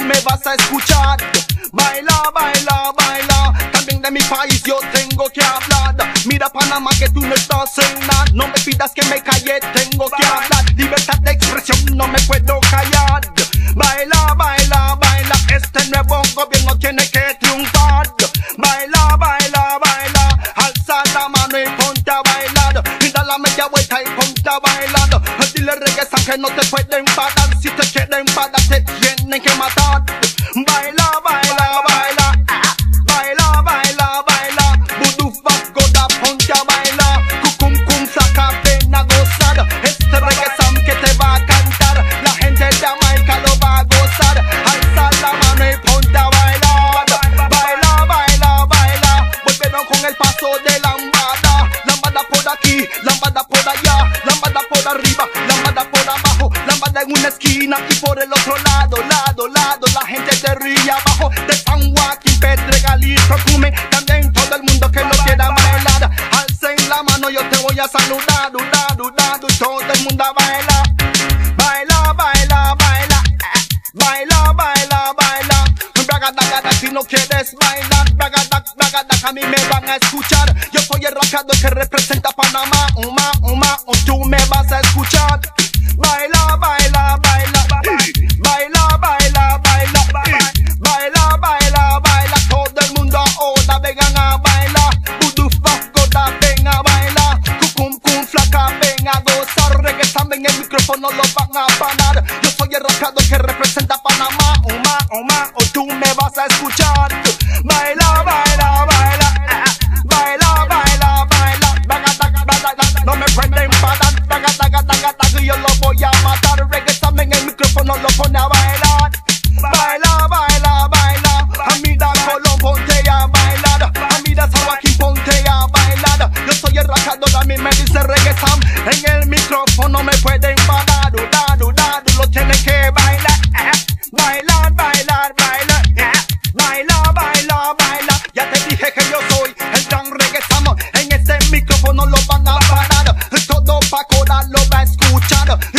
me vas a escuchar. Baila, baila, baila. También de mi país yo tengo que hablar. Mira Panamá que tú no estás en nada. No me pidas que me calle, tengo que hablar. Libertad de expresión, no me puedo callar. Baila, baila, baila. Este nuevo gobierno tiene que triunfar. Baila, baila, baila. Alza la mano y ponte a bailar. Y da la media vuelta y ponte a bailar. Dile reggaeton que no te pueden parar. Si te quieren parar te tienen que matar. Baila, baila, baila. Baila, baila, baila. Voodoo Vasco da, ponte a bailar. Cucum cum saca, ven a gozar. Este reggaeton que te va a cantar. La gente de Jamaica lo va a gozar. Alza la mano y ponte a bailar. Baila, baila, baila. Volvieron con el paso de lambada. Lambada por aquí, lambada por allá. Lambada por arriba, lambada por abajo. Lambada en una esquina y por el otro lado, lado, lado. La gente se ríe abajo de San Joaquín, Pedregal y Tocumen. También todo el mundo que lo quiera bailar. Alcen la mano, yo te voy a saludar. Todo el mundo a bailar. Baila, baila, baila. Baila, baila, baila. Bragadaga, si no quieres bailar. Bragadaga, a mí me van a escuchar. Yo soy el rapeador que representa Panamá. Tú me vas a escuchar. Baila, baila, baila. Baila, baila, baila. Baila, baila, baila. Todo el mundo ahora vengan a bailar. Voodoo Vasco da, ven a bailar. Cucum cum flaca, ven a gozar. Reggaeton en el micrófono lo van a parar. Yo soy el rapeador que representa Panamá. Tú me vas a escuchar. Baila, baila, baila. Baila, baila, baila. No me pueden parar. Yo lo voy a matar. Reggaeton en el micrófono lo pone a bailar. Baila, baila, baila. Amida Colón, ponte a bailar. Amida San Joaquín, ponte a bailar. Yo soy el rapeador, a mí me dice reggaeton. En el micrófono me pueden parar. Lo tienen que bailar. Bailar, bailar, bailar. Baila, baila, baila. Ya te dije que yo soy el gran reggaeton. En ese micrófono lo van a parar. Todo Pacora lo va a escuchar.